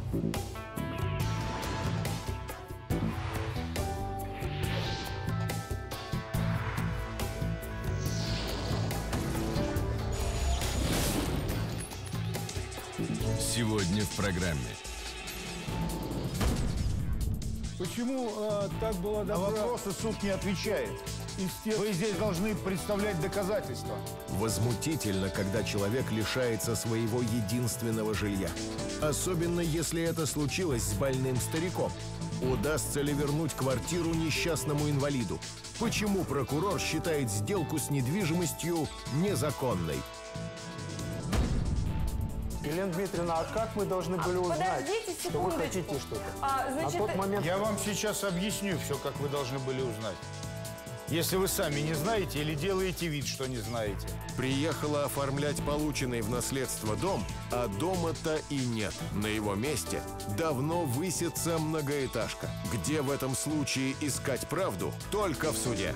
Сегодня в программе. Почему так было На добра? вопросы суд не отвечает. Вы здесь должны представлять доказательства. Возмутительно, когда человек лишается своего единственного жилья. Особенно, если это случилось с больным стариком. Удастся ли вернуть квартиру несчастному инвалиду? Почему прокурор считает сделку с недвижимостью незаконной? Елена Дмитриевна, а как мы должны были узнать, подождите что вы секундочку. хотите что-то? Значит, На тот момент... Я вам сейчас объясню все, как вы должны были узнать. Если вы сами не знаете или делаете вид, что не знаете. Приехала оформлять полученный в наследство дом, а дома-то и нет. На его месте давно высится многоэтажка. Где в этом случае искать правду? Только в суде.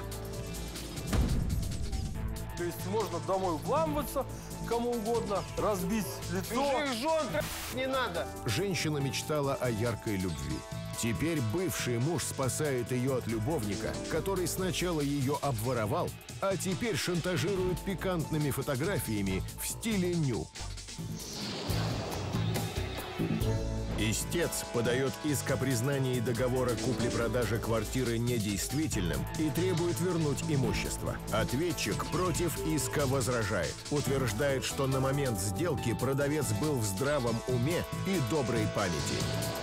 То есть можно домой вламываться кому угодно, разбить лицо. Чужих жен не надо. Женщина мечтала о яркой любви. Теперь бывший муж спасает ее от любовника, который сначала ее обворовал, а теперь шантажирует пикантными фотографиями в стиле ню. Истец подает иск о признании договора купли-продажи квартиры недействительным и требует вернуть имущество. Ответчик против иска возражает. Утверждает, что на момент сделки продавец был в здравом уме и доброй памяти.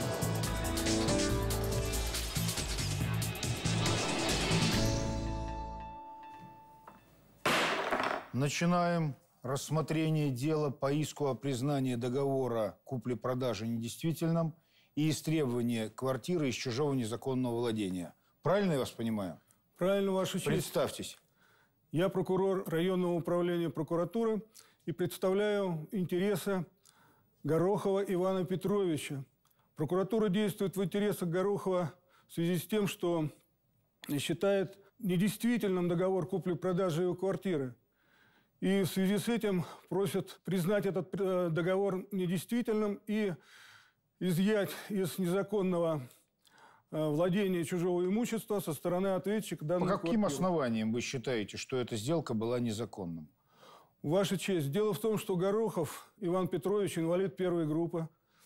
Начинаем рассмотрение дела по иску о признании договора купли-продажи недействительным и истребования квартиры из чужого незаконного владения. Правильно я вас понимаю? Правильно, Ваша честь. Представьтесь. Я прокурор районного управления прокуратуры и представляю интересы Горохова Ивана Петровича. Прокуратура действует в интересах Горохова в связи с тем, что считает недействительным договор купли-продажи его квартиры. И в связи с этим просят признать этот договор недействительным и изъять из незаконного владения чужого имущества со стороны ответчика данной По каким квартиры. основаниям вы считаете, что эта сделка была незаконным? Ваша честь, дело в том, что Горохов Иван Петрович, инвалид первой группы,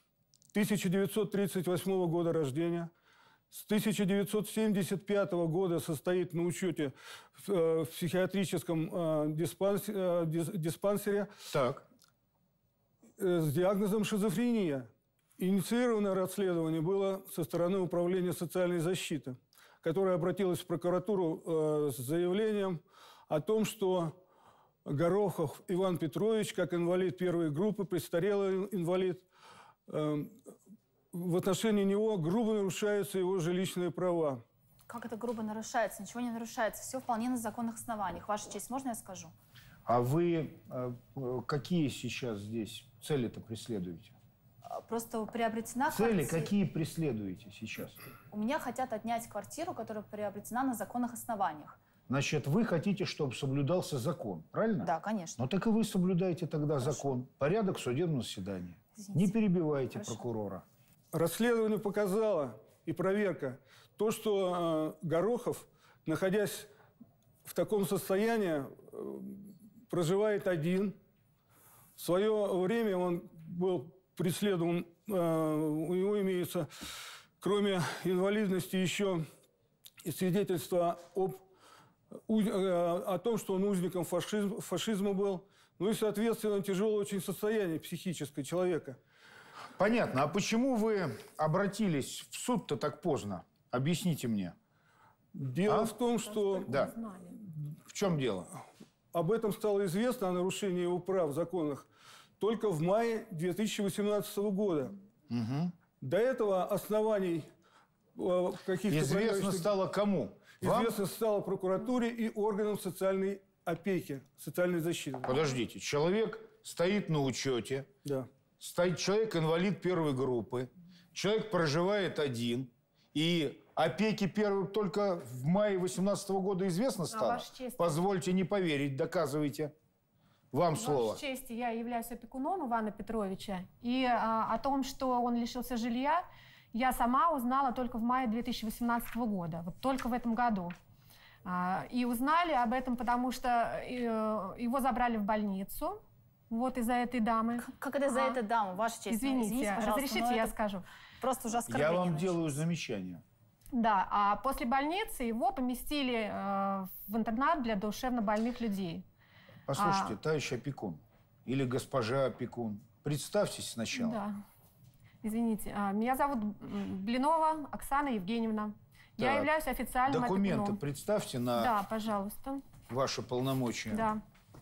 1938 года рождения, с 1975 года состоит на учете в психиатрическом диспансере Так. с диагнозом шизофрения. Инициировано расследование было со стороны Управления социальной защиты, которое обратилось в прокуратуру с заявлением о том, что Горохов Иван Петрович, как инвалид первой группы, престарелый инвалид, в отношении него грубо нарушаются его жилищные права. Как это грубо нарушается? Ничего не нарушается. Все вполне на законных основаниях. Ваша честь, можно я скажу? А вы какие сейчас здесь цели-то преследуете? Просто приобретена Цели квартира. какие преследуете сейчас? У меня хотят отнять квартиру, которая приобретена на законных основаниях. Значит, вы хотите, чтобы соблюдался закон, правильно? Да, конечно. Ну так и вы соблюдаете тогда закон. Порядок судебного заседания. Извините. Не перебивайте Хорошо. прокурора. Расследование показало, и проверка, то, что Горохов, находясь в таком состоянии, проживает один. В свое время он был преследован, у него имеется, кроме инвалидности, еще и свидетельство о том, что он узником фашизма был. Ну и, соответственно, тяжелое очень состояние психическое человека. Понятно. А почему вы обратились в суд-то так поздно? Объясните мне. Дело в том, что Да. В чем дело? об этом стало известно, о нарушении его прав законных, только в мае 2018 года. Угу. До этого оснований каких-то... Известно стало кому? Известно стало прокуратуре и органам социальной опеки, социальной защиты. Подождите. Человек стоит на учете. Да. Стоит человек инвалид первой группы. Человек проживает один. И опеки первой только в мае 2018 года известно стало? Ваша честь. Позвольте не поверить, доказывайте. Вам слово. Ваша честь, я являюсь опекуном Ивана Петровича. И о том, что он лишился жилья, я сама узнала только в мае 2018 года. Вот только в этом году. И узнали об этом, потому что его забрали в больницу. Вот из-за этой дамы. Как это из-за этой дамы, Ваша честь? Извините, пожалуйста, разрешите, я скажу. Просто уже оскорбление. Я вам началось. делаю замечание. Да, а после больницы его поместили в интернат для душевнобольных людей. Послушайте, товарищ опекун или госпожа опекун, представьтесь сначала. Да. Извините, меня зовут Блинова Оксана Евгеньевна. Я Так. являюсь официальным Документы опекуном. представьте на Да, пожалуйста. ваши полномочия. Да.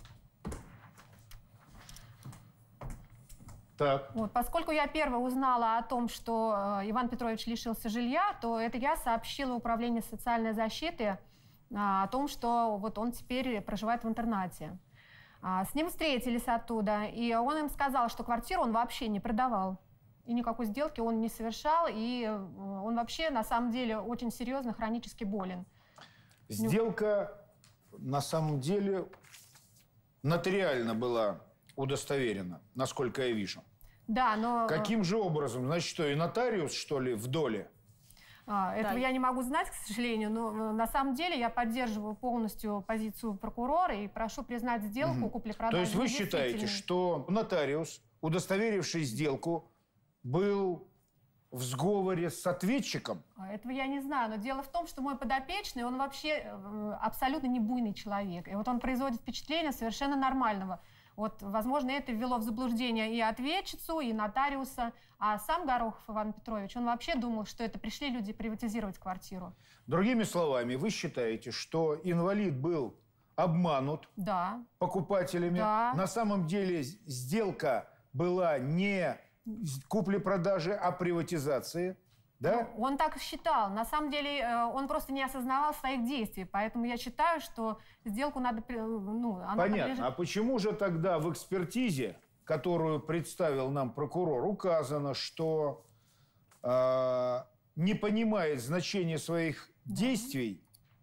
Так. Вот, поскольку я первая узнала о том, что Иван Петрович лишился жилья, то это я сообщила Управлению социальной защиты о том, что вот он теперь проживает в интернате. С ним встретились оттуда, и он им сказал, что квартиру он вообще не продавал. И никакой сделки он не совершал, и он вообще на самом деле очень серьезно хронически болен. Сделка на самом деле нотариально была удостоверена, насколько я вижу. Да, но... Каким же образом? Значит, что, и нотариус, что ли, в доле? Этого я не могу знать, к сожалению, но на самом деле я поддерживаю полностью позицию прокурора и прошу признать сделку купли-продажи. То есть вы считаете, что нотариус, удостоверивший сделку, был в сговоре с ответчиком? Этого я не знаю, но дело в том, что мой подопечный, он вообще абсолютно не буйный человек. И вот он производит впечатление совершенно нормального. Вот, возможно, это ввело в заблуждение и ответчицу, и нотариуса. А сам Горохов Иван Петрович, он вообще думал, что это пришли люди приватизировать квартиру. Другими словами, вы считаете, что инвалид был обманут покупателями? Да. На самом деле сделка была не купли-продажи, а приватизации? Да? Ну, он так считал. На самом деле он просто не осознавал своих действий. Поэтому я считаю, что сделку надо... Понятно. А почему же тогда в экспертизе, которую представил нам прокурор, указано, что не понимает значения своих действий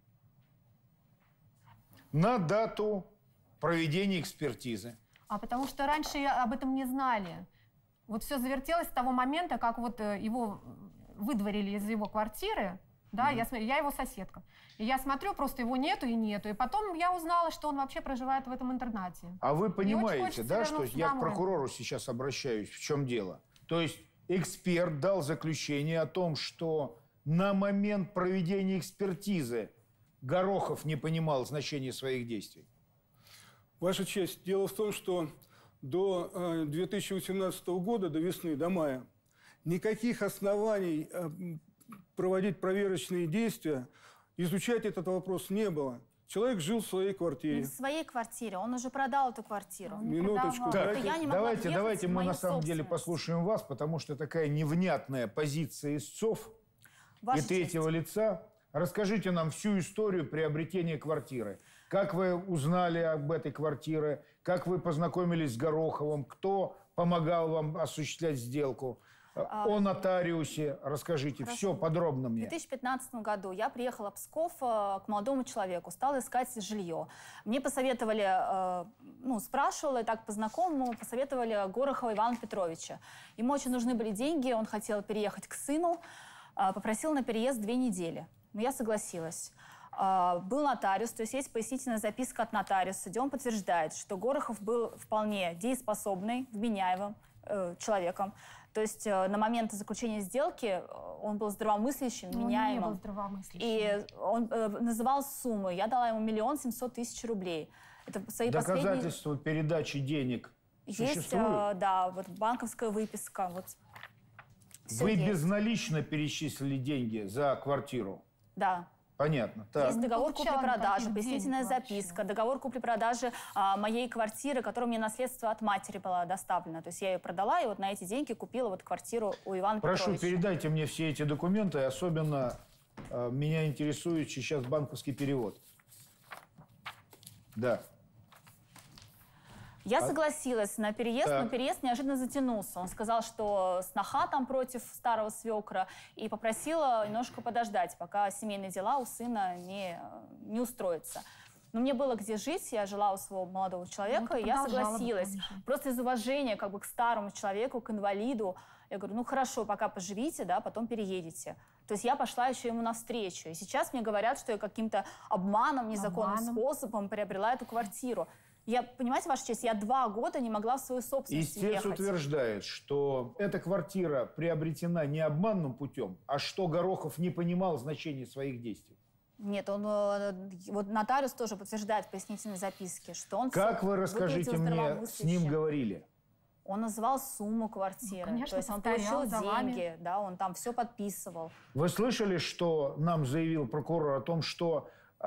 на дату проведения экспертизы? Потому что раньше об этом не знали. Вот все завертелось с того момента, как вот его выдворили из его квартиры. Да, я его соседка. И я смотрю, просто его нету и нету. И потом я узнала, что он вообще проживает в этом интернате. А вы понимаете, да, что вернуться я к домой. прокурору сейчас обращаюсь, в чем дело? То есть эксперт дал заключение о том, что на момент проведения экспертизы Горохов не понимал значения своих действий. Ваша честь, дело в том, что до 2018 года, до весны, до мая, никаких оснований проводить проверочные действия, изучать этот вопрос не было. Человек жил в своей квартире. Не в своей квартире, он уже продал эту квартиру. Минуточку. Давайте мы на самом деле послушаем вас, потому что такая невнятная позиция истцов и третьего лица. Расскажите нам всю историю приобретения квартиры. Как вы узнали об этой квартире? Как вы познакомились с Гороховым? Кто помогал вам осуществлять сделку? О нотариусе расскажите. Хорошо. Все подробно мне. В 2015 году я приехала в Псков к молодому человеку, стала искать жилье. Мне посоветовали, спрашивала, и так по знакомому, посоветовали Горохова Ивана Петровича. Ему очень нужны были деньги, он хотел переехать к сыну, попросил на переезд 2 недели. Но я согласилась. Был нотариус, то есть есть пояснительная записка от нотариуса, где он подтверждает, что Горохов был вполне дееспособным, вменяемым человеком. То есть на момент заключения сделки он был здравомыслящим, вменяемым. Он не был здравомыслящим. И он называл сумму. Я дала ему 1 700 000 рублей. Это свои Доказательства передачи денег есть, существуют? да, вот банковская выписка. Вот. Вы безналично перечислили деньги за квартиру? Да. Понятно. Так. Есть договор купли-продажи, денег пояснительная записка, договор купли-продажи моей квартиры, которая мне наследство от матери была доставлена. То есть я ее продала, и вот на эти деньги купила вот квартиру у Ивана Петровича. Прошу, передайте мне все эти документы. Особенно меня интересует сейчас банковский перевод. Да. Я согласилась на переезд, но переезд неожиданно затянулся. Он сказал, что сноха там против старого свекра, и попросила немножко подождать, пока семейные дела у сына не устроятся. Но мне было где жить, я жила у своего молодого человека, и я согласилась. Просто из уважения как бы к старому человеку, к инвалиду. Я говорю, ну хорошо, пока поживите, да, потом переедете. То есть я пошла еще ему навстречу. И сейчас мне говорят, что я каким-то обманом, незаконным способом приобрела эту квартиру. Я, понимаете, Ваша честь, я 2 года не могла в свою собственность Истец въехать. утверждает, что эта квартира приобретена не обманным путем, а что Горохов не понимал значения своих действий. Нет, он, вот нотариус тоже подтверждает в пояснительной записке, что он... Как вы, расскажите мне, с ним говорили? Он называл сумму квартиры. Ну, конечно, то есть он получил деньги, да, он там все подписывал. Вы слышали, что нам заявил прокурор о том, что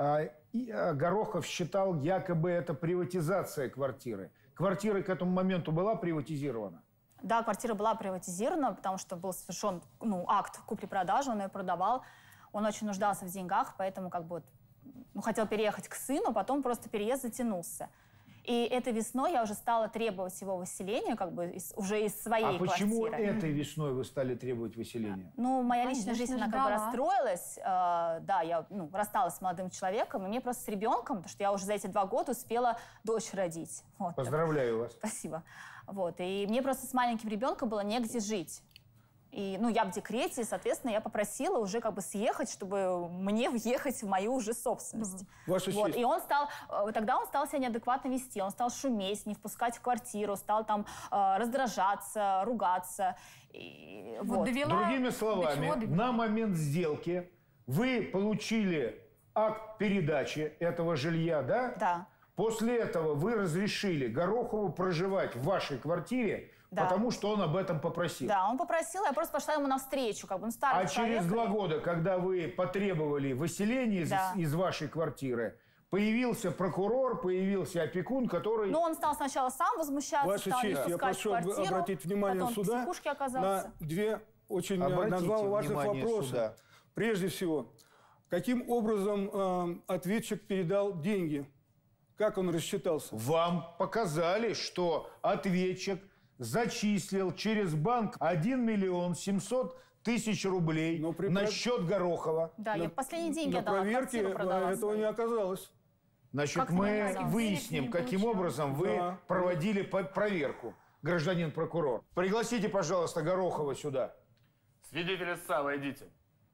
Горохов считал, якобы это приватизация квартиры? Квартира к этому моменту была приватизирована? Да, квартира была приватизирована, потому что был совершен акт купли-продажи, он ее продавал. Он очень нуждался в деньгах, поэтому как бы хотел переехать к сыну, потом просто переезд затянулся. И этой весной я уже стала требовать его выселения, как бы уже из своей квартиры. А почему этой весной вы стали требовать выселения? Ну, моя личная жизнь, она как бы расстроилась. Да, я рассталась с молодым человеком, и мне просто с ребенком, потому что я уже за эти 2 года успела дочь родить. Вот. Поздравляю вас. Спасибо. Вот. И мне просто с маленьким ребенком было негде жить. И, я в декрете, и, соответственно, я попросила уже как бы съехать, чтобы мне въехать в мою уже собственность. Ваша честь. И тогда он стал себя неадекватно вести, он стал шуметь, не впускать в квартиру, стал там раздражаться, ругаться. И, Другими словами, на момент сделки вы получили акт передачи этого жилья, да? Да. После этого вы разрешили Горохову проживать в вашей квартире, потому что он об этом попросил. Да, он попросил, я просто пошла ему навстречу, как бы, старый человек. Через 2 года, когда вы потребовали выселения из вашей квартиры, появился прокурор, появился опекун, который... Ну, он стал сначала сам возмущаться, Ваша честь, я прошу обратить внимание суда на 2 очень на 2 важных вопроса. Суда. Прежде всего, каким образом ответчик передал деньги? Как он рассчитался? Вам показали, что ответчик зачислил через банк 1 миллион 700 тысяч рублей на счет Горохова. Да, я последние деньги отдала. На проверке этого не оказалось. Значит, мы выясним, каким образом вы проводили проверку, гражданин прокурор. Пригласите, пожалуйста, Горохова сюда. Свидетель истца, войдите.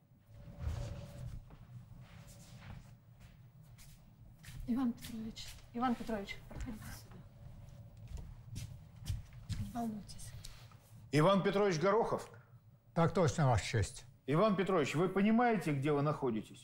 Иван Петрович, проходите сюда. Не волнуйтесь. Иван Петрович Горохов? Так точно, Ваша честь. Иван Петрович, вы понимаете, где вы находитесь?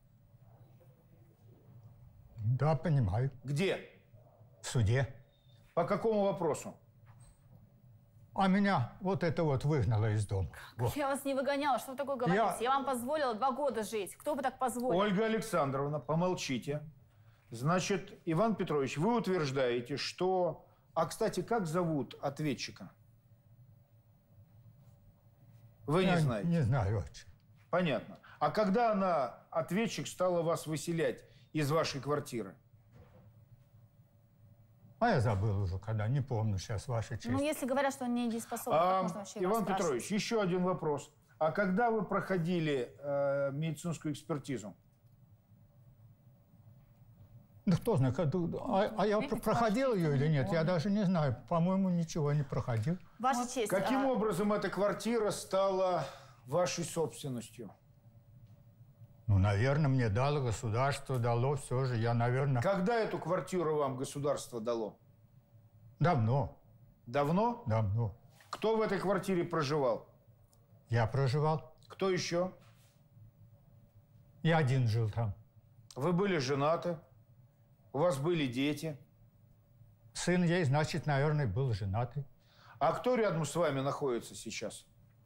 Да, понимаю. Где? В суде. По какому вопросу? А меня вот это вот выгнало из дома. Вот. Я вас не выгоняла, что вы такое говорите? Я вам позволила 2 года жить. Кто бы так позволил? Ольга Александровна, помолчите. Значит, Иван Петрович, вы утверждаете, что... А, кстати, как зовут ответчика? Вы не знаете? Не знаю очень. Понятно. А когда ответчик, стала вас выселять из вашей квартиры? А я забыл уже, когда, не помню сейчас, Ваша честь. Ну, если говорят, что он недееспособен, то можно вообще Иван Петрович, еще один вопрос. А когда вы проходили медицинскую экспертизу? Да кто знает, а я проходил ее или нет, я даже не знаю. По-моему, ничего не проходил. Ваша честь. Каким образом эта квартира стала вашей собственностью? Ну, наверное, мне дало государство, дало все же, я, наверное... Когда эту квартиру вам государство дало? Давно. Давно? Давно. Кто в этой квартире проживал? Я проживал. Кто еще? Я один жил там. Вы были женаты? У вас были дети? Сын есть, значит, наверное, был женатый. А кто рядом с вами находится сейчас?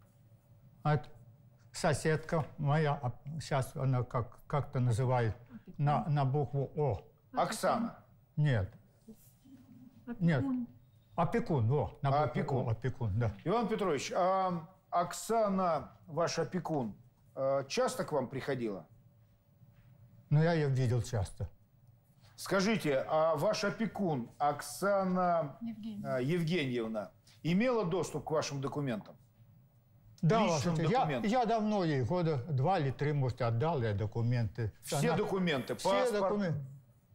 Соседка моя, сейчас она как-то называет, на букву О. Оксана? Нет. Нет. Опекун, на букву опекун. О, опекун, да. Иван Петрович, а Оксана, ваш опекун, часто к вам приходила? Ну, я ее видел часто. Скажите, а ваш опекун Оксана Евгеньевна имела доступ к вашим документам? Да, личным документам? Я давно ей, года 2 или 3, может, отдал я документы. Все документы, паспорт? Все документы.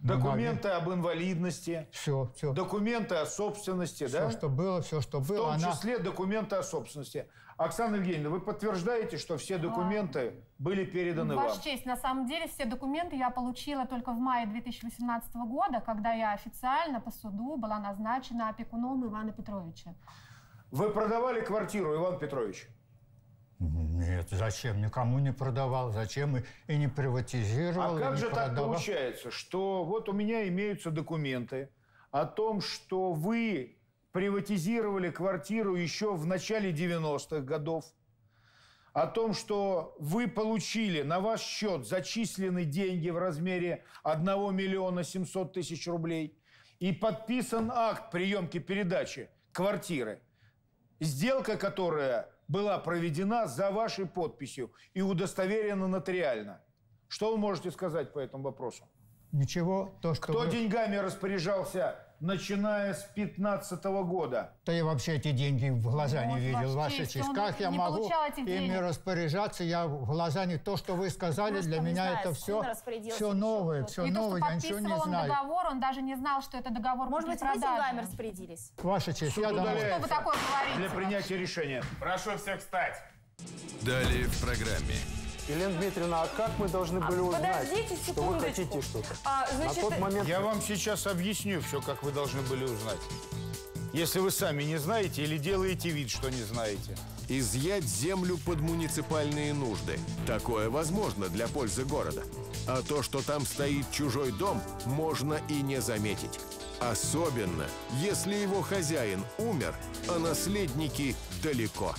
Документы об инвалидности. Все. Документы о собственности, Все, да? что было, все, что было. В том числе документы о собственности. Оксана Евгеньевна, вы подтверждаете, что все документы были переданы вам? Ваша честь, на самом деле все документы я получила только в мае 2018 года, когда я официально по суду была назначена опекуном Ивана Петровича. Вы продавали квартиру, Иван Петрович? Нет, зачем? Никому не продавал, зачем и не приватизировал, А как и не же так продавал. получается, что вот у меня имеются документы о том, что вы приватизировали квартиру еще в начале 90-х годов, о том, что вы получили на ваш счет зачислены деньги в размере 1 миллиона 700 тысяч рублей и подписан акт приемки-передачи квартиры, сделка, которая была проведена за вашей подписью и удостоверена нотариально. Что вы можете сказать по этому вопросу? Ничего, то, что... Кто деньгами распоряжался, начиная с 2015 года? Да я вообще эти деньги в глаза не видел, Ваша честь. Он Как я не могу получал этих ими денег. распоряжаться? Я в глаза не то, что вы сказали, Может, для он не меня знает, это с кем все распорядился, новое, еще все И то, новое, что я ничего не подписывал он знаю. договор, он даже не знал, что это договор Может быть, вы купли-продажи. деньгами распорядились? Ваша честь, я думаю... удаляется. Что вы такое говорите? Для принятия решения. Прошу всех встать. Далее в программе. Елена Дмитриевна, а как мы должны были узнать, Подождите что вы секундочку. хотите что-то? Значит, На тот момент... Я вам сейчас объясню все, как вы должны были узнать. Если вы сами не знаете или делаете вид, что не знаете. Изъять землю под муниципальные нужды. Такое возможно для пользы города. А то, что там стоит чужой дом, можно и не заметить. Особенно, если его хозяин умер, а наследники далеко.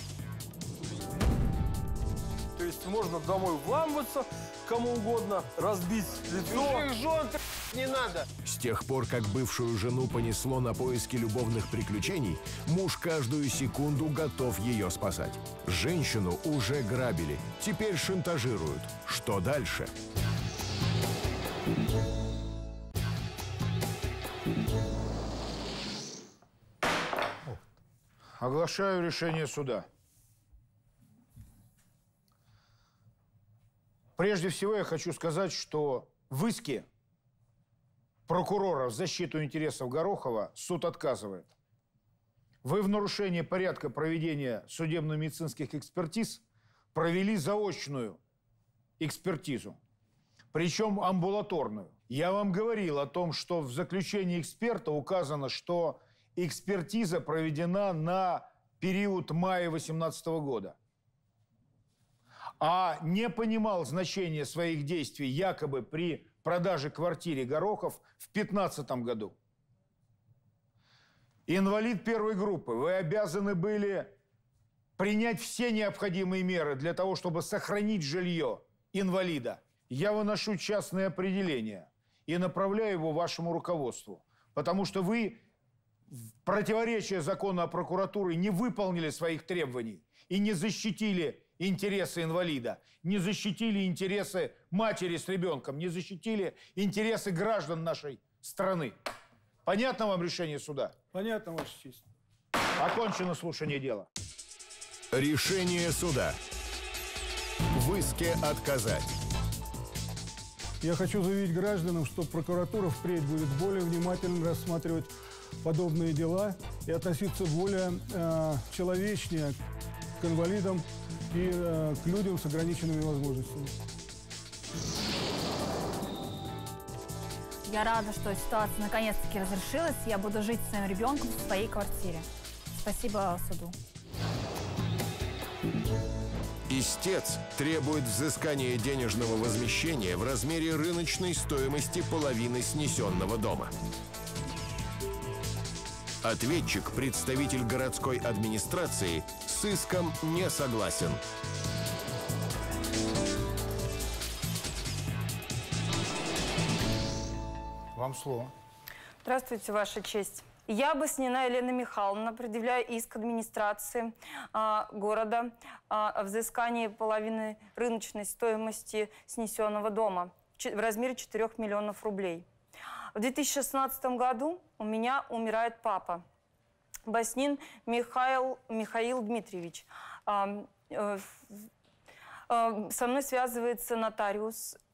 То есть можно домой вламываться кому угодно, разбить лицо. Чужих жен не надо. С тех пор, как бывшую жену понесло на поиски любовных приключений, муж каждую секунду готов ее спасать. Женщину уже грабили, теперь шантажируют. Что дальше? Оглашаю решение суда. Прежде всего, я хочу сказать, что в иске прокурора в защиту интересов Горохова суд отказывает. Вы в нарушение порядка проведения судебно-медицинских экспертиз провели заочную экспертизу, причем амбулаторную. Я вам говорил о том, что в заключении эксперта указано, что экспертиза проведена на период мая 2018 года. А не понимал значения своих действий якобы при продаже квартиры Горохов в 2015 году. Инвалид первой группы, вы обязаны были принять все необходимые меры для того, чтобы сохранить жилье инвалида. Я выношу частное определение и направляю его вашему руководству, потому что вы в противоречие закону о прокуратуре не выполнили своих требований и не защитили интересы инвалида, не защитили интересы матери с ребенком, не защитили интересы граждан нашей страны. Понятно вам решение суда? Понятно, Ваша честь. Окончено слушание дела. Решение суда. В иске отказать. Я хочу заявить гражданам, что прокуратура впредь будет более внимательно рассматривать подобные дела и относиться более человечнее к инвалидам и к людям с ограниченными возможностями. Я рада, что ситуация наконец-таки разрешилась. Я буду жить с своим ребенком в своей квартире. Спасибо суду. Истец требует взыскания денежного возмещения в размере рыночной стоимости половины снесенного дома. Ответчик, представитель городской администрации, с иском не согласен. Вам слово. Здравствуйте, Ваша честь. Я, Баснина Елена Михайловна, предъявляю иск администрации города о взыскании половины рыночной стоимости снесенного дома в размере 4 миллионов рублей. В 2016 году у меня умирает папа, Баснин Михаил Дмитриевич. Со мной связывается нотариус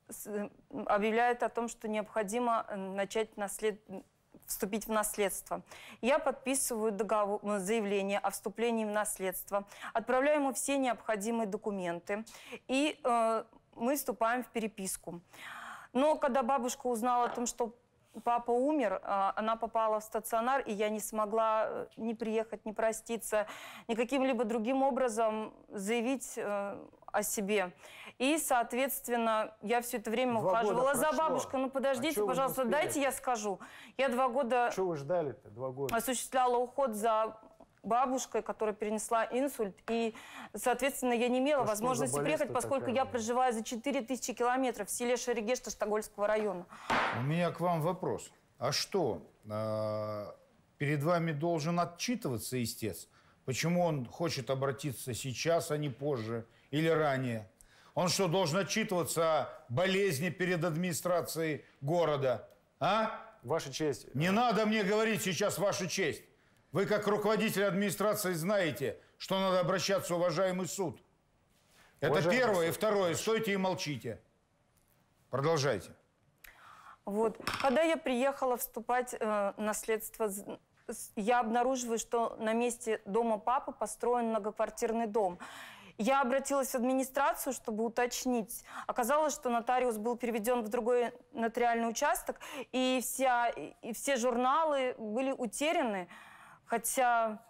объявляют о том, что необходимо начать вступить в наследство. Я подписываю заявление о вступлении в наследство, отправляю ему все необходимые документы, и мы вступаем в переписку. Но когда бабушка узнала о том, что папа умер, она попала в стационар, и я не смогла ни приехать, ни проститься, ни каким-либо другим образом заявить о себе. И, соответственно, я все это время ухаживала за бабушкой. Ну, подождите, пожалуйста, дайте я скажу. Я 2 года... Что вы ждали-то 2 года? Осуществляла уход за бабушкой, которая перенесла инсульт. И, соответственно, я не имела возможности приехать, поскольку я проживаю за 4000 километров в селе Шерегешта Штагольского района. У меня к вам вопрос. А что, перед вами должен отчитываться истец? Почему он хочет обратиться сейчас, а не позже или ранее? Он что, должен отчитываться о болезни перед администрацией города? А? Ваша честь. Не надо мне говорить сейчас «Ваша честь». Вы, как руководитель администрации, знаете, что надо обращаться в уважаемый суд. Это первое. И второе. Стойте и молчите. Продолжайте. Вот. Когда я приехала вступать в наследство, я обнаруживаю, что на месте дома папы построен многоквартирный дом. Я обратилась в администрацию, чтобы уточнить. Оказалось, что нотариус был переведен в другой нотариальный участок, и все журналы были утеряны, хотя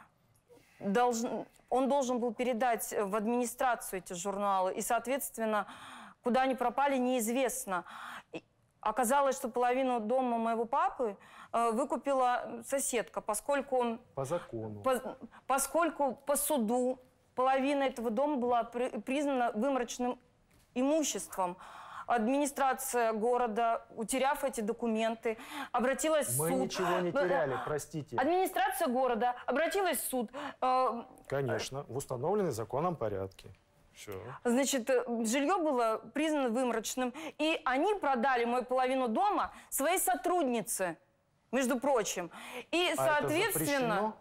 он должен был передать в администрацию эти журналы, и, соответственно, куда они пропали, неизвестно. Оказалось, что половину дома моего папы выкупила соседка, поскольку... По закону. Поскольку по суду половина этого дома была признана выморочным имуществом. Администрация города, утеряв эти документы, обратилась в суд. Мы ничего не теряли, простите. Администрация города обратилась в суд. Конечно, в установленный законом порядке. Все. Значит, жилье было признано выморочным, и они продали мою половину дома своей сотруднице, между прочим. И, соответственно...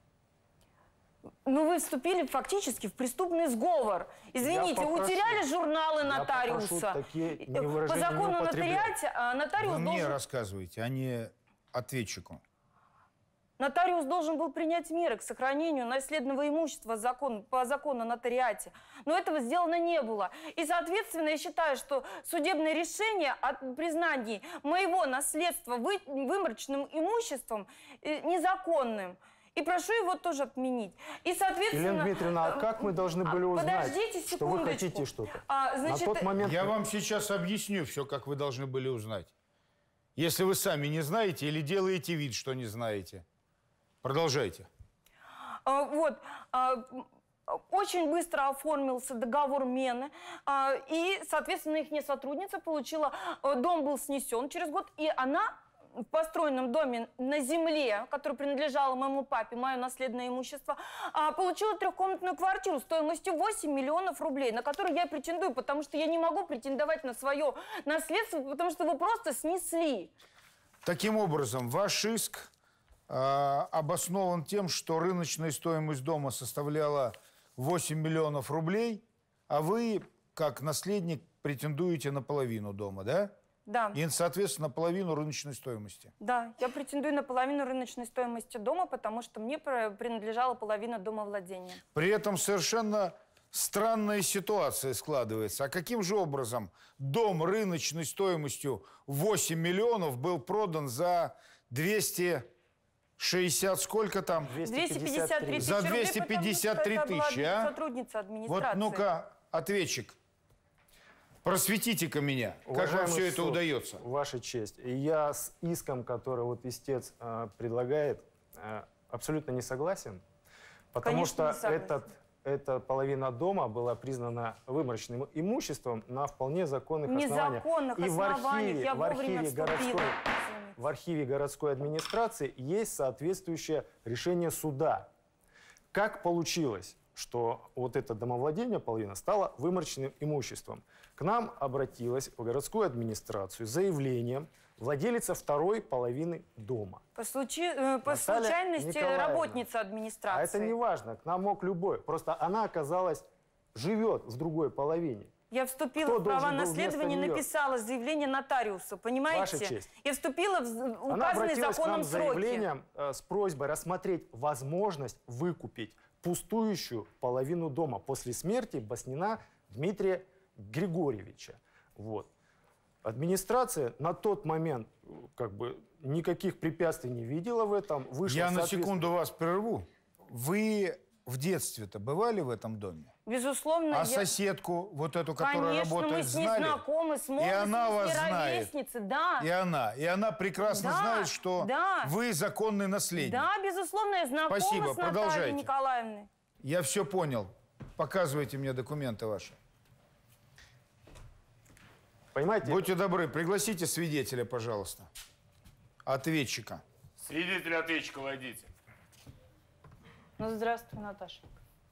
Ну, вы вступили фактически в преступный сговор. Извините, утеряли журналы нотариуса. По закону о нотариате нотариус должен... Вы мне должен... рассказываете, а не ответчику. Нотариус должен был принять меры к сохранению наследного имущества по закону о нотариате. Но этого сделано не было. И, соответственно, я считаю, что судебное решение о признании моего наследства выморочным имуществом незаконным. И прошу его тоже отменить. И, соответственно... Елена Дмитриевна, а как мы должны были узнать, что вы хотите что-то? На тот момент... Я вам сейчас объясню все, как вы должны были узнать. Если вы сами не знаете или делаете вид, что не знаете. Продолжайте. Вот. Очень быстро оформился договор мены. И, соответственно, их сотрудница получила... Дом был снесен через год, и она... в построенном доме на земле, которая принадлежала моему папе, мое наследное имущество, получила 3-комнатную квартиру стоимостью 8 миллионов рублей, на которую я претендую, потому что я не могу претендовать на свое наследство, потому что его просто снесли. Таким образом, ваш иск обоснован тем, что рыночная стоимость дома составляла 8 миллионов рублей, а вы, как наследник, претендуете на половину дома, да? Да. И, соответственно, половину рыночной стоимости. Да, я претендую на половину рыночной стоимости дома, потому что мне принадлежала половина домовладения. При этом совершенно странная ситуация складывается. А каким же образом дом рыночной стоимостью 8 миллионов был продан за 260, сколько там? 253 тысячи. За 253 тысячи, а? Сотрудница администрации. Вот, ну-ка, ответчик. Просветите-ка меня, как вам все это удается? Ваша честь. И я с иском, который вот истец предлагает, абсолютно не согласен. Потому что эта половина дома была признана выморочным имуществом на вполне законных основаниях. И в архиве городской администрации есть соответствующее решение суда. Как получилось, что вот это домовладение половина стало выморочным имуществом? К нам обратилась в городскую администрацию с заявлением владелица второй половины дома. По случайности работница администрации. А это не важно, к нам мог любой. Просто она оказалась, живет в другой половине. Я вступила Кто в права должен был вместо наследования, нее? написала заявление нотариусу, понимаете? Ваша честь. Я вступила в Она указанные обратилась к законом нам с сроки. заявлением с просьбой рассмотреть возможность выкупить пустующую половину дома после смерти Баснина Дмитрия Григорьевича. Вот. Администрация на тот момент как бы никаких препятствий не видела в этом. Вышла Я на соответственно- секунду вас прерву. Вы в детстве-то бывали в этом доме? Безусловно, А соседку, вот эту, которая Конечно, мы работает, с ней знали? знакомы, с И молодости, она с вас знает. ровесницы, да. И она прекрасно Да, знает, что да. вы законный наследник. Да, безусловно, я знакома Спасибо, с Натальей продолжайте. Николаевной. Я все понял. Показывайте мне документы ваши. Понимаете? Будьте добры, пригласите свидетеля, пожалуйста. Ответчика. Свидетель, ответчика, войдите. Ну, здравствуй, Наташа.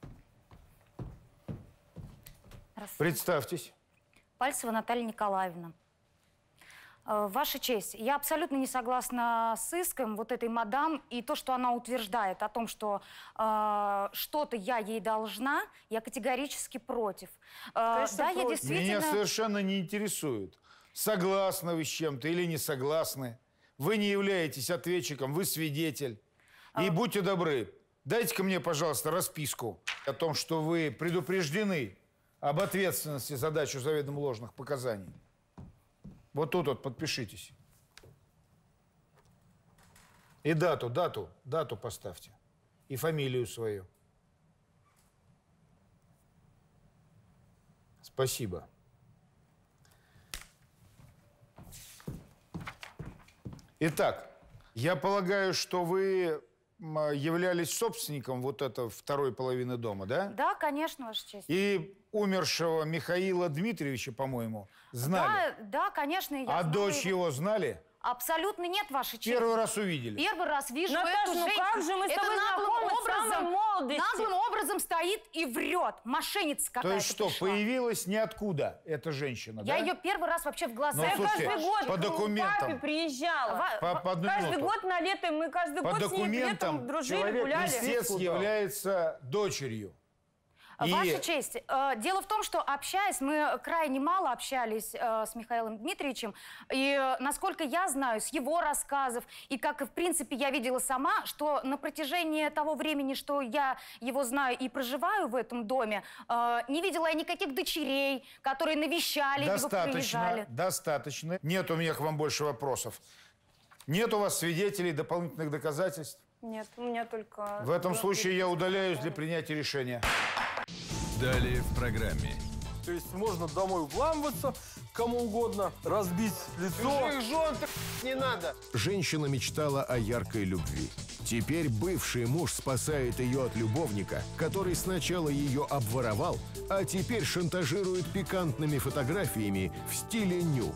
Представьтесь. Пальцева Наталья Николаевна. Ваша честь, я абсолютно не согласна с иском вот этой мадам и то, что она утверждает о том, что что-то я ей должна, я категорически против. Конечно, да, я против. действительно... Меня совершенно не интересует, согласны вы с чем-то или не согласны. Вы не являетесь ответчиком, вы свидетель. И будьте добры, дайте-ка мне, пожалуйста, расписку о том, что вы предупреждены об ответственности за дачу заведомо ложных показаний. Вот тут вот подпишитесь. И дату поставьте. И фамилию свою. Спасибо. Итак, я полагаю, что вы являлись собственником вот этой второй половины дома, да? Да, конечно, Ваша честь. И умершего Михаила Дмитриевича, по-моему, знали? Да, конечно. Я А знала дочь его. его знали? Абсолютно нет, Ваша честь. Первый раз увидели. Первый раз вижу Наташа, эту ну женщину. как же мы с Это тобой знакомы с самой молодости. наглым образом стоит и врет. Мошенница То какая-то есть что, пришла. появилась ниоткуда эта женщина, Я да? ее первый раз вообще в глаза. Ну, Я слушайте, каждый год по к документам. папе приезжала. По одну Каждый минуту. год на лето мы каждый По год с ней летом документам дружили, человек, гуляли. истец является дочерью. И Ваша честь, дело в том, что общаясь, мы крайне мало общались с Михаилом Дмитриевичем, и насколько я знаю, с его рассказов, и как, в принципе, я видела сама, что на протяжении того времени, что я его знаю и проживаю в этом доме, не видела я никаких дочерей, которые навещали его, приезжали. Достаточно. Нет у меня к вам больше вопросов. Нет у вас свидетелей, дополнительных доказательств? Нет, у меня только... В этом случае я удаляюсь для принятия решения. Далее в программе. То есть можно домой вламываться кому угодно, разбить лицо. Чужих жен не надо. Женщина мечтала о яркой любви. Теперь бывший муж спасает ее от любовника, который сначала ее обворовал, а теперь шантажирует пикантными фотографиями в стиле ню.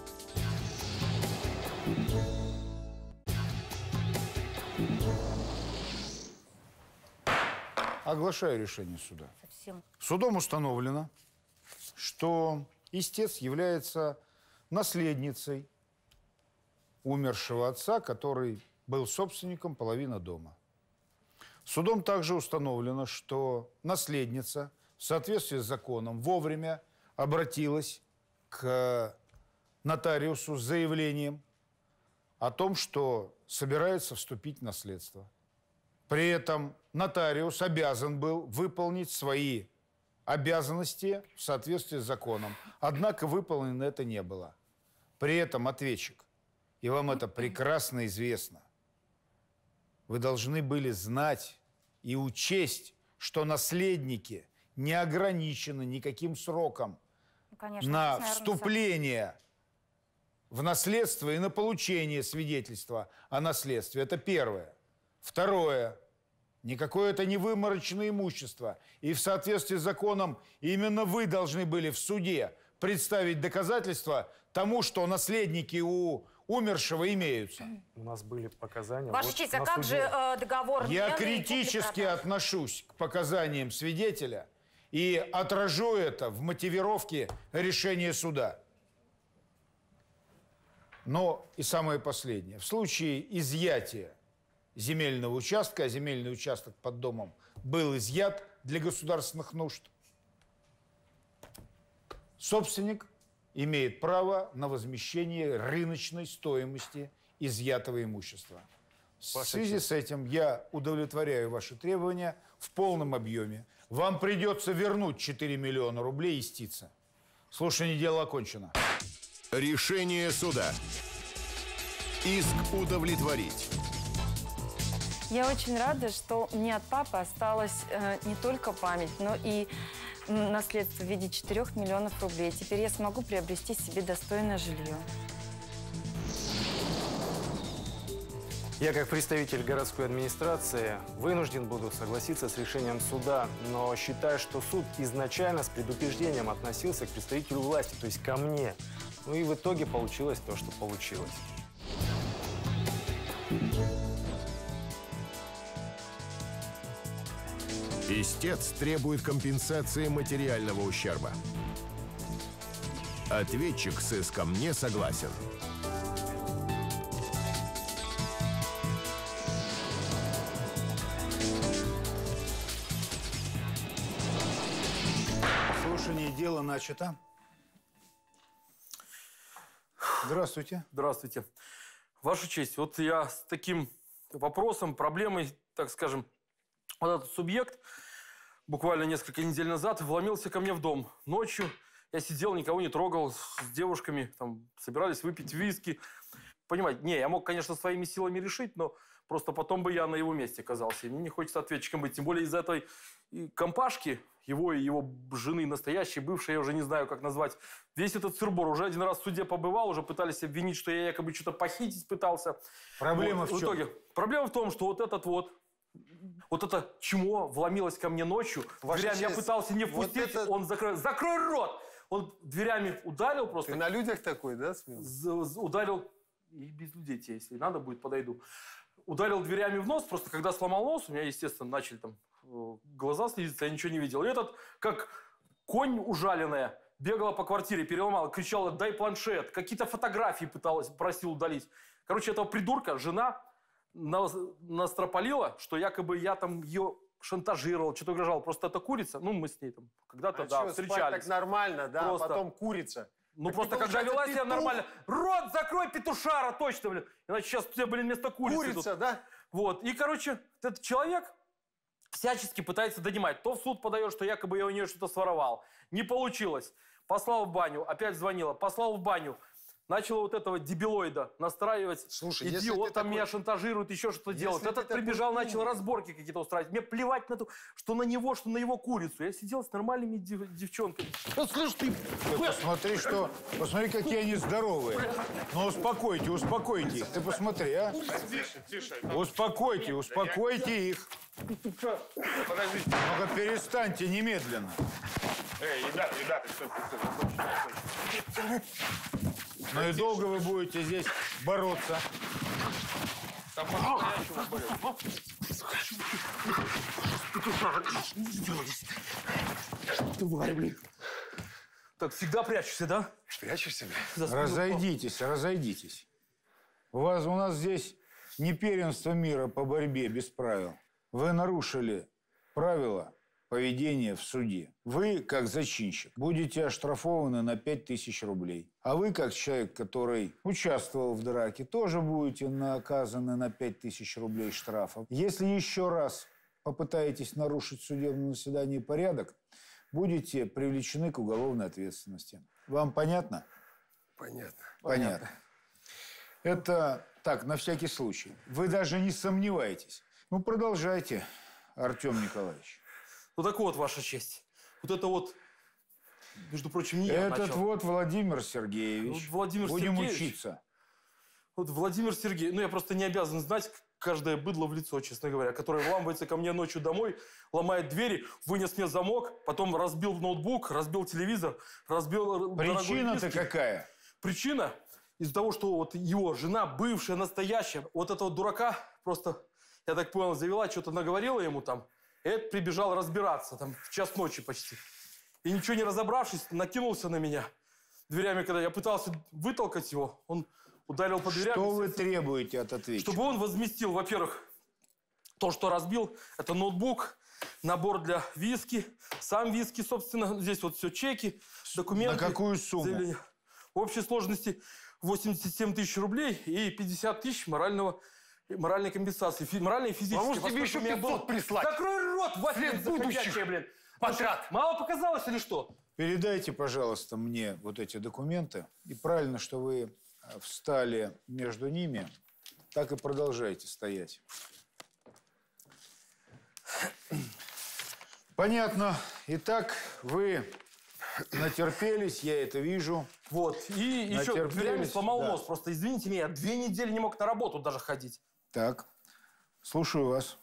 Оглашаю решение суда. Совсем. Судом установлено, что истец является наследницей умершего отца, который был собственником половины дома. Судом также установлено, что наследница в соответствии с законом вовремя обратилась к нотариусу с заявлением о том, что собирается вступить в наследство. При этом нотариус обязан был выполнить свои обязанности в соответствии с законом. Однако выполнено это не было. При этом ответчик, и вам это прекрасно известно, вы должны были знать и учесть, что наследники не ограничены никаким сроком Конечно, на наверное, вступление в наследство и на получение свидетельства о наследстве. Это первое. Второе. Никакое это не выморочное имущество. И в соответствии с законом именно вы должны были в суде представить доказательства тому, что наследники у умершего имеются. У нас были показания. Ваша вот честь, а на как суде. же договор? Я Лены и критически купли-продажи? отношусь к показаниям свидетеля и отражу это в мотивировке решения суда. Но и самое последнее. В случае изъятия земельного участка, а земельный участок под домом был изъят для государственных нужд, Собственник имеет право на возмещение рыночной стоимости изъятого имущества. В связи с этим я удовлетворяю ваши требования в полном объеме. Вам придется вернуть 4 миллиона рублей истица. Слушание дела окончено. Решение суда. Иск удовлетворить. Я очень рада, что мне от папы осталась не только память, но и наследство в виде 4 миллионов рублей. Теперь я смогу приобрести себе достойное жилье. Я, как представитель городской администрации, вынужден буду согласиться с решением суда, но считаю, что суд изначально с предупреждением относился к представителю власти, то есть ко мне. Ну и в итоге получилось то, что получилось. Истец требует компенсации материального ущерба. Ответчик с иском не согласен. Слушание дела начато. Здравствуйте. Здравствуйте. Ваша честь, вот я с таким вопросом, проблемой, так скажем, вот этот субъект буквально несколько недель назад вломился ко мне в дом. Ночью я сидел, никого не трогал, с девушками там собирались выпить виски. Понимаете, не, я мог, конечно, своими силами решить, но просто потом бы я на его месте оказался. И мне не хочется ответчиком быть. Тем более из-за этой компашки, его и его жены настоящей, бывшей, я уже не знаю, как назвать, весь этот сыр-бор. Уже один раз в суде побывал, уже пытались обвинить, что я якобы что-то похитить пытался. Проблема вот, в чем? итоге, проблема в том, что вот это чмо вломилось ко мне ночью. Дверями я пытался не впустить, вот он закрыл. Закрой рот! Он дверями ударил просто. Ты на людях такой, да, смелый? Ударил, и без людей тебе, если надо будет, подойду. Ударил дверями в нос, просто когда сломал нос, у меня, естественно, начали там глаза слезиться, я ничего не видел. И этот, как конь ужаленная, бегала по квартире, переломала, кричала: дай планшет, какие-то фотографии просил удалить. Короче, этого придурка жена настропалила, что якобы я там ее шантажировал, что-то угрожал. Просто эта курица, ну, мы с ней там когда-то, да, встречались. Спать так нормально, да, просто. А потом курица. Ну, так просто когда вела себя нормально. Рот закрой, петушара, точно, блин. Иначе сейчас у тебя, блин, вместо курицы. Курица, тут. да? Вот. И, короче, этот человек всячески пытается донимать. То в суд подает, что якобы я у нее что-то своровал. Не получилось. Послал в баню, опять звонила. Послал в баню. Начала вот этого дебилоида настраивать. Слушай, иди, вот там меня шантажирует, еще что-то делает. Этот прибежал, начал разборки какие-то устраивать. Мне плевать на то, что на него, что на его курицу. Я сидел с нормальными девчонками. Ну, слышь, ты... Посмотри, какие они здоровые. Ну, успокойте их. Ты посмотри, а. Тише, тише. Успокойте их. Подождите. Ну-ка, перестаньте немедленно. Эй, ребята, стоп. Ну и долго вы будете здесь бороться? Там по-настоящему Тварь, блин. Так, всегда прячешься, да? Прячешься, блин? Разойдитесь. У нас здесь не первенство мира по борьбе без правил. Вы нарушили правила поведения в суде. Вы, как зачинщик, будете оштрафованы на 5000 рублей. А вы, как человек, который участвовал в драке, тоже будете наказаны на 5000 рублей штрафа. Если еще раз попытаетесь нарушить в судебном заседании порядок, будете привлечены к уголовной ответственности. Вам понятно? Понятно. Это так, на всякий случай. Вы даже не сомневайтесь. Ну, продолжайте, Артем Николаевич. Ну так вот, Ваша честь. Вот это вот, между прочим, не я начал. Этот вот Владимир Сергеевич. Владимир Будем Сергеевич. учиться. Вот Владимир Сергеевич. Ну, я просто не обязан знать каждое быдло в лицо, честно говоря, которое вламывается ко мне ночью домой, ломает двери, вынес мне замок, потом разбил ноутбук, разбил телевизор, разбил... Причина-то какая? Причина из-за того, что вот его жена, бывшая, настоящая, вот этого дурака просто, я так понял, завела, что-то наговорила ему там. Эд прибежал разбираться, там, в час ночи почти. И ничего не разобравшись, накинулся на меня дверями, когда я пытался вытолкать его, он ударил по дверям. Что вы требуете от ответчика? Чтобы он возместил, во-первых, то, что разбил, это ноутбук, набор для виски, сам виски, собственно. Здесь вот все чеки, документы. На какую сумму? Заявления. В общей сложности 87 тысяч рублей и 50 тысяч моральной компенсации. Моральной и физической. А может тебе еще 500 прислать? Закрой рот, След будущих, блин. потрат. Мало показалось или что? Передайте, пожалуйста, мне вот эти документы. И правильно, что вы встали между ними. Так и продолжайте стоять. Понятно. Итак, вы натерпелись, я это вижу. Вот. И еще дверями сломал нос. Просто, извините меня, 2 недели не мог на работу даже ходить. Так. Слушаю вас.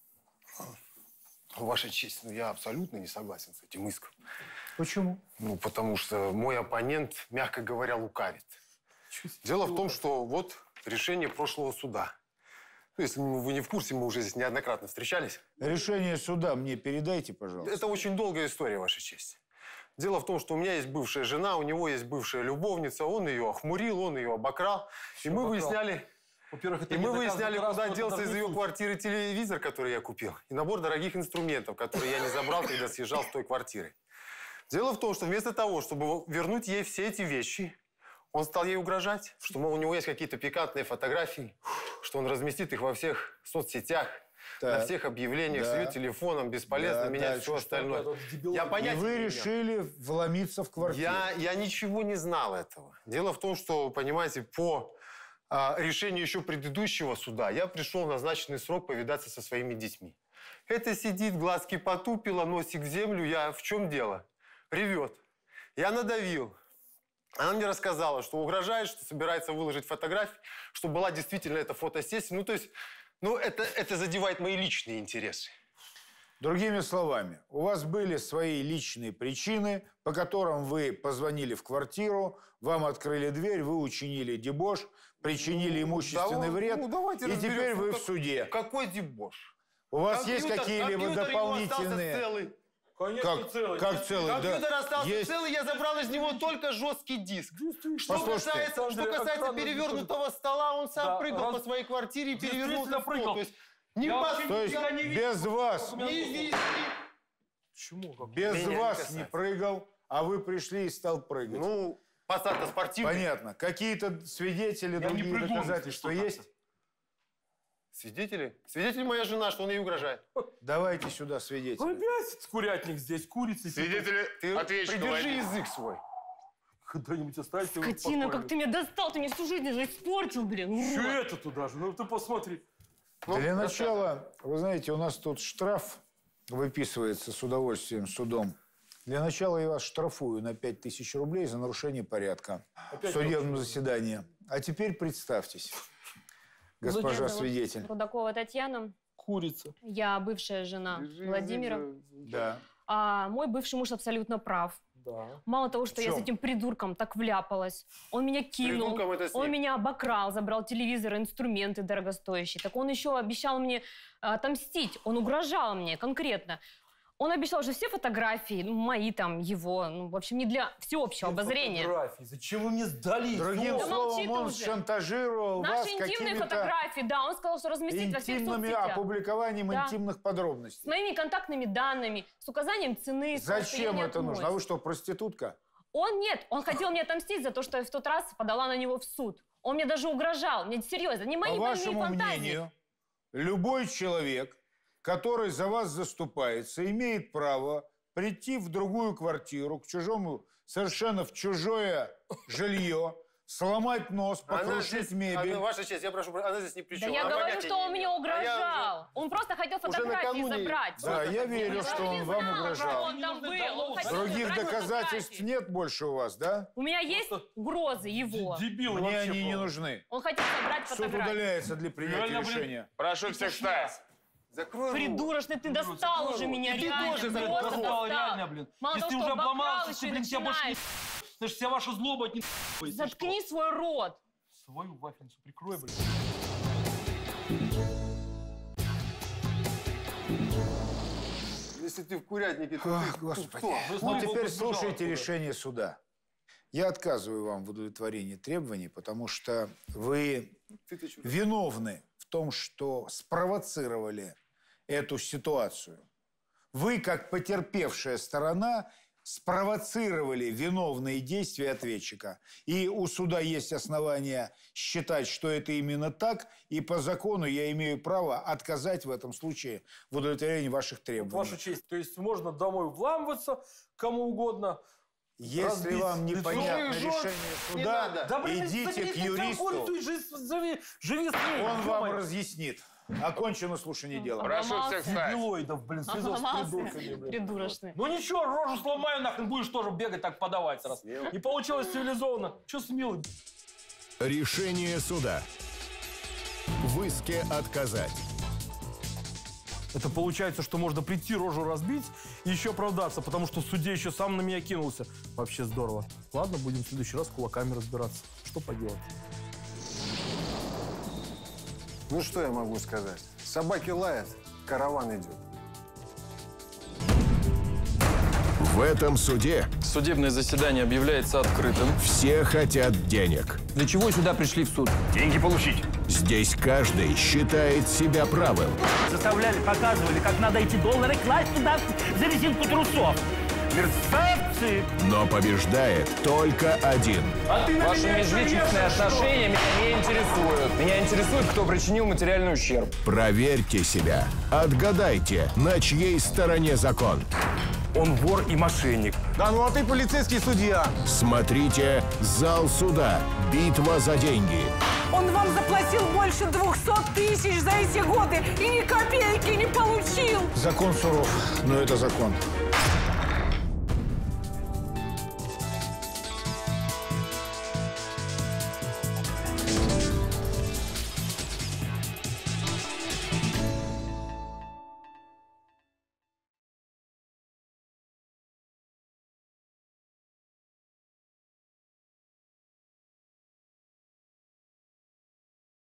Ваша честь, ну я абсолютно не согласен с этим иском. Почему? Ну, потому что мой оппонент, мягко говоря, лукавит. Дело в том, что вот решение прошлого суда. Ну, если вы не в курсе, мы уже здесь неоднократно встречались. Решение суда мне передайте, пожалуйста. Это очень долгая история, Ваша честь. Дело в том, что у меня есть бывшая жена, у него есть бывшая любовница, он ее охмурил, он ее обокрал. И мы выясняли, куда делся из ее квартиры телевизор, который я купил, и набор дорогих инструментов, которые я не забрал, когда съезжал с той квартиры. Дело в том, что вместо того, чтобы вернуть ей все эти вещи, он стал ей угрожать, что, мол, у него есть какие-то пикантные фотографии, что он разместит их во всех соцсетях, на всех объявлениях, с ее телефоном, бесполезно менять все остальное. Я понятия И вы решили вломиться в квартиру? Я ничего не знал этого. Дело в том, что, понимаете, по решению еще предыдущего суда я пришел в назначенный срок повидаться со своими детьми. Это сидит, глазки потупила, носик в землю. Я в чем дело? Ревет. Я надавил. Она мне рассказала, что угрожает, что собирается выложить фотографии, что была действительно эта фотосессия. Ну, то есть, это задевает мои личные интересы. Другими словами, у вас были свои личные причины, по которым вы позвонили в квартиру, вам открыли дверь, вы учинили дебош, причинили имущественный вред, и теперь вы в суде. Какой дебош? У вас есть какие-либо дополнительные... Конечно, целый. Как целый? Компьютер остался Есть. целый, я забрал из него только жесткий диск. Что касается перевернутого стола, он сам прыгал по своей квартире и перевернул стол. То есть, без вас. Без вас не прыгал, а вы пришли и стал прыгать. Ну, посадка спортивная. Понятно. Какие-то свидетели, другие доказательства есть? Свидетели? Свидетель моя жена, что он ей угрожает. Давайте сюда свидетелей. Опять курятник здесь, курица. Свидетели, ты придержи язык свой. Когда-нибудь оставьте его Скотина, спокойно. как ты меня достал, ты мне всю жизнь уже испортил, блин. Что это туда же? Ну ты посмотри. Для начала, вы знаете, у нас тут штраф выписывается с удовольствием судом. Для начала я вас штрафую на 5000 рублей за нарушение порядка в судебном заседании. А теперь представьтесь, госпожа свидетель. Рудакова Татьяна. Курица. Я бывшая жена Владимира. Да. А мой бывший муж абсолютно прав. Да. Мало того, что я с этим придурком так вляпалась, он меня кинул, он меня обокрал, забрал телевизор, инструменты дорогостоящие. Так он еще обещал мне отомстить, он угрожал мне конкретно. Он обещал, что все фотографии, мои там, его, в общем, не для всеобщего обозрения. Фотографии? Зачем вы мне сдали? Другим словом, он шантажировал вас Наши интимные какими-то фотографии, да, он сказал, что разместить во всех интимными соцсетях. опубликованием интимных подробностей. С моими контактными данными, с указанием цены. Зачем это нужно? А вы что, проститутка? Он нет, он хотел мне отомстить за то, что я в тот раз подала на него в суд. Он мне даже угрожал, мне серьезно, не мои больные фантазии. По вашему мнению, любой человек, который за вас заступается, имеет право прийти в другую квартиру, к чужому, совершенно в чужое жилье, сломать нос, покрушить мебель. Ваша честь, я прошу, она здесь ни при чем. Да я говорю, что он мне угрожал. Он просто хотел фотографии забрать. Да, я верю, что он вам угрожал. Он там был, он хотел Других забрать доказательств фотографии. нет больше у вас, да? У меня есть угрозы его. Дебилы Мне вообще, они не нужны. Он хотел забрать Суд фотографии. удаляется для принятия решения. Прошу всех встать. Закрой Придурочный, ты достал уже меня, реально. Ты тоже просто достал, реально, блин. Мало Если того, ты что уже обокрал, обломался, еще и блин, тебя больше не... начинаешь. Слышь, вся ваша злоба от не... Заткни свой рот. Свою вафельницу прикрой, блин. Если ты в курятнике, то Ах, Господи. Ну, теперь слушайте решение суда. Я отказываю вам в удовлетворении требований, потому что вы виновны в том, что спровоцировали эту ситуацию. Вы, как потерпевшая сторона, спровоцировали виновные действия ответчика. И у суда есть основания считать, что это именно так, и по закону я имею право отказать в этом случае в удовлетворении ваших требований. Ваша честь, то есть можно домой вламываться кому угодно. Если вам непонятно решение суда, идите к юристу. Живи с ней. Он вам разъяснит. Окончено слушание дела. Прошу всех встать. Дебилоидов, блин, связал с придурками, блин. Придурочный. Ну ничего, рожу сломаю, нахрен будешь тоже бегать так подавать раз. И получилось цивилизованно. Че с милым? Решение суда. В иске отказать. Это получается, что можно прийти, рожу разбить и еще оправдаться, потому что судья еще сам на меня кинулся. Вообще здорово. Ладно, будем в следующий раз кулаками разбираться. Что поделать? Ну что я могу сказать? Собаки лают, караван идет. В этом суде судебное заседание объявляется открытым. Все хотят денег. Для чего сюда пришли в суд? Деньги получить. Здесь каждый считает себя правым. Заставляли, показывали, как надо эти доллары класть туда за резинку трусов. Мерзавцы! Но побеждает только один. Ваши межличностные отношения меня не интересуют. Меня интересует, кто причинил материальный ущерб. Проверьте себя. Отгадайте, на чьей стороне закон. Он вор и мошенник. Да ну а ты полицейский судья. Смотрите «Зал суда. Битва за деньги». Он вам заплатил больше 200 тысяч за эти годы и ни копейки не получил. Закон суров, но это закон.